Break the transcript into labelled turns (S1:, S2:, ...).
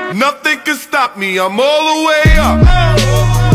S1: Nothing can stop me, I'm all the way up.